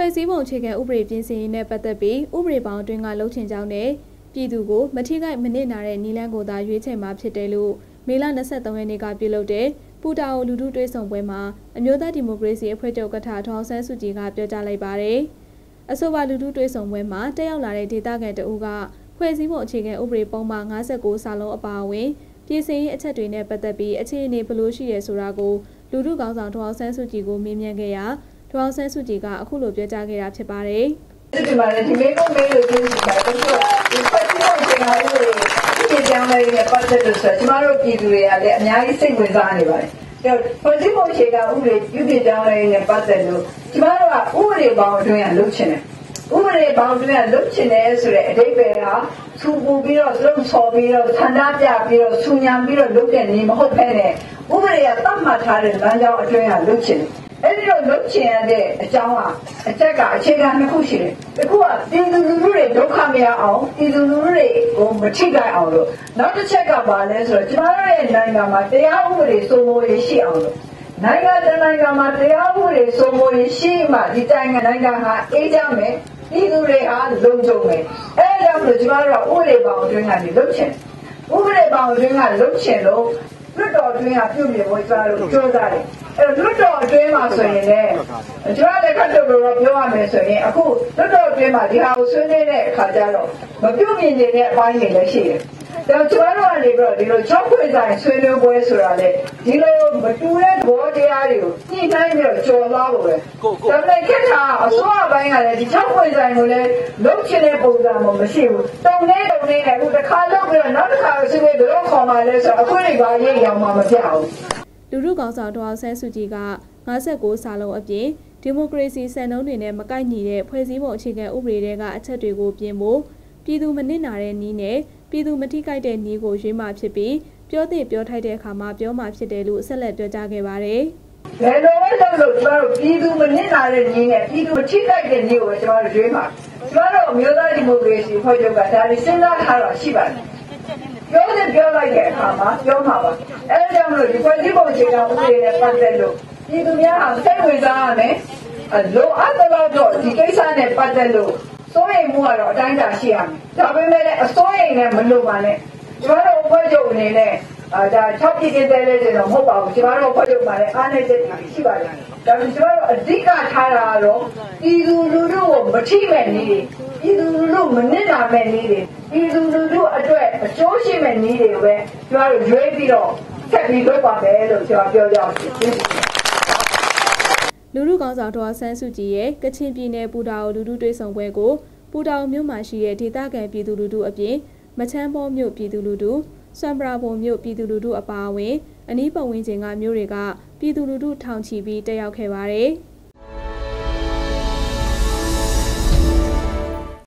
ဖွဲ့စည်းပုံအခြေခံဥပဒေပြင်ဆင်ရေးနဲ့ပတ်သက်ပြီးဥပဒေပေါင်းအတွင်းကလှုပ်ချင်ကြောင်းနဲ့ပြည်သူကိုမထိခိုက်မနစ်နာတဲ့နည်းလမ်းကိုသာရွေးချယ်မှာဖြစ်တယ်လို့မေလ23ရက်နေ့ကပြုလုပ်တဲ့ပူတာအိုလူထုတွေ့ဆုံပွဲမှာအမျိုးသားဒီမိုကရေစီအဖွဲ့ချုပ်ကထထောင်ဆန်းစုကြည်ကပြောကြားလိုက်ပါတယ်။အဆိုပါလူထုတွေ့ဆုံပွဲမှာတက်ရောက်လာတဲ့ဒေသခံတအုပ်ကဖွဲ့စည်းပုံအခြေခံဥပဒေပုံမှန်59စာလုံးအပါအဝင်ပြည်စင်ရေးအချက်တွေနဲ့ပတ်သက်ပြီးအခြေအနေဘယ်လိုရှိရဲဆိုတာကိုလူထုခေါင်းဆောင်ထောင်ဆန်းစုကြည်ကိုမေးမြန်းခဲ့ရာထောင်ဆန်းစုကြည်ကအခုလိုပြောကြားခဲ့တာဖြစ်ပါတယ်။ဒီမှာဒီမေကုန်းမေးလို့ပြောနေတာတော့ဒီဖွဲ့စည်းပုံအခြေခံဥပဒေပြည်ကြောင်းလေးနဲ့ပတ်သက်လို့ဆိုတော့ကျမတို့ပြည်သူတွေကလည်းအများကြီးစိတ်ဝင်စားနေပါတယ်။အဲဖွဲ့စည်းပုံအခြေခံဥပဒေပြည်ကြောင်းလေးနဲ့ပတ်သက်လို့ကျမတို့ကဥပဒေပေါင်းအတွင်းကလုပ်ချင်တယ်။ဥပဒေပေါင်းအတွင်းကလုပ်ချင်တယ်ဆိုတဲ့အဓိပ္ပာယ်ကသူပူပြီးတော့လုံဆော်ပြီးတော့ဆန္ဒပြပြီးတော့ဆူညံပြီးတော့လုပ်တဲ့နေမဟုတ်ဘဲနဲ့ဥပဒေကသတ်မှတ်ထားတဲ့လမ်းကြောင်းအတွင်းကလုပ်ချင်တယ်။အဲ့ဒီလိုလုပ်ချင်ရတဲ့အကြောင်းကအချက်ကအခြေခံနှစ်ခုရှိတယ်။တစ်ခုကပြည်သူလူထုတွေဒုက္ခမရအောင်ပြည်သူလူထုတွေကိုမထိခိုက်အောင်လို့နောက်တစ်ချက်ကပါလဲဆိုတော့ကျမတို့ရဲ့နိုင်ငံမှာတရားဥပဒေစိုးမိုးရေးရှိအောင်လို့နိုင်ငံတနိုင်ငံမှာတရားဥပဒေစိုးမိုးရေးရှိမှဒီနိုင်ငံဟာအေးချမ်းမယ်ပြည်သူတွေဟာလုံခြုံမယ်အဲဒါကြောင့်ကျမတို့ကဥပဒေပေါင်းအတွင်းကနေလုပ်ချင်ဥပဒေပေါင်းအတွင်းကလုပ်ချင်လို့လွတ်တော်အတွင်းကပြုမြင်ဖို့ကျမတို့ကြိုးစားတယ်အဲလွတ်တော်အတွင်းမှာဆိုရင်လည်းကျွန်တော်လည်းခက်တော့ပြောရမယ်ဆိုရင်အခုလွတ်တော်အတွင်းမှာဒီဟာကိုဆွေးနွေးတဲ့အခါကျတော့မပြုမြင်နေတဲ့အပိုင်းတွေလည်းရှိတယ်။ဒါကျွန်တော်တို့ကနေပြီးတော့ဒီလို6ခွေဆိုင်ဆွေးနွေးပွဲဆိုတာလေဒီလိုမတူတဲ့ဘောတရားတွေကိုညှိနှိုင်းပြီးတော့ကြော်သွားဖို့ပဲ။ဒါပေမဲ့ခက်တာအစိုးရပိုင်းကလည်းဒီ6ခွေဆိုင်ကိုလည်းလုံးချင်တဲ့ပုံစံမျိုးမရှိဘူး။တုံနဲ့လည်းအခုတစ်ခါလုပ်ပြီးတော့နောက်တစ်ခါဆွေးနွေးဘယ်တော့ခေါ်မှလဲဆိုတော့အခုတွေပါရေးရောင်မှမပြဘူး။လူထုကောင်ဆောင်ဒေါ်ဆန်းစုကြည်က59စာလုံးအပြင်ဒီမိုကရေစီစံနှုန်းတွေနဲ့မကိုက်ညီတဲ့ဖွဲ့စည်းပုံအခြေခံဥပဒေတွေကအချက်တွေကိုပြင်ဖို့ပြည်သူမနစ်နာတဲ့နည်းနဲ့ပြည်သူမထိခိုက်တဲ့နည်းကိုရွေးမှဖြစ်ပြီးပြောသင့်ပြောထိုက်တဲ့အခါမှာပြောမှဖြစ်တယ်လို့ဆက်လက်ပြောကြားခဲ့ပါတယ်။ဘယ်လိုလဲလို့ကျမတို့ပြည်သူမနစ်နာတဲ့နည်းနဲ့ပြည်သူထိခိုက်တဲ့နည်းကိုကျမတို့ရွေးမှာကျမတို့အမျိုးသားဒီမိုကရေစီဖွဲ့ချုပ်ကဒါလေးစဉ်းစားထားတော့ရှိပါတယ်။ပြောလိုက်တဲ့အခါမှာပြောမှာပါအဲဒါကြောင့်မလို့ဒီဖွဲ့စည်းပုံအခြေခံဥပဒေနဲ့ပတ်သက်လို့ပြည်သူများဟာစိတ်ဝင်စားရမယ်လိုအပ်တော့ဒီကိစ္စနဲ့ပတ်သက်လို့စိုးရိမ်မှုကတော့အတိုင်းအတာရှိရမယ်ဒါပေမဲ့လည်းအစိုးရိမ်နဲ့မလိုပါနဲ့ကျမတို့ဖွဲ့ချုပ်အနေနဲ့ဒါ6ပြည်ပြည်သေးလေးတွေတော့မဟုတ်ပါဘူးကျမတို့ဖွဲ့ချုပ်မှာလည်းအားနည်းချက်တွေရှိပါတယ်ဒါပေမဲ့ကျမတို့အဓိကထားတာကတော့ပြည်သူလူထုကိုမထိမဲ့နည်းတွေပြည်သူလူထုမနစ်နာမဲ့နည်းတွေပြည်သူလူထုအတွက်အကျိုးရှိမဲ့နည်းတွေပဲကျမတို့ရွေးပြီးတော့ဆက်ပြီးလုပ်ပါမယ်လို့ကျွန်တော်ပြောကြအောင်လူထုကောင်ဆောင်ဒေါ်ဆန်းစုကြည်ရဲ့ကချင်ပြည်နယ်ပူတာအိုလူထုတွေ့ဆုံပွဲကိုပူတာအိုမြို့မှာရှိတဲ့ဒေသခံပြည်သူလူထုအပြင်မချမ်းဘောမြို့ပြည်သူလူထုဆွမ်ပရာဘုံမြို့ပြည်သူလူထုအပါအဝင်အနီးပတ်ဝန်းကျင်ကမြို့တွေကပြည်သူလူထုထောင်ချီပြီးတက်ရောက်ခဲ့ပါတယ်။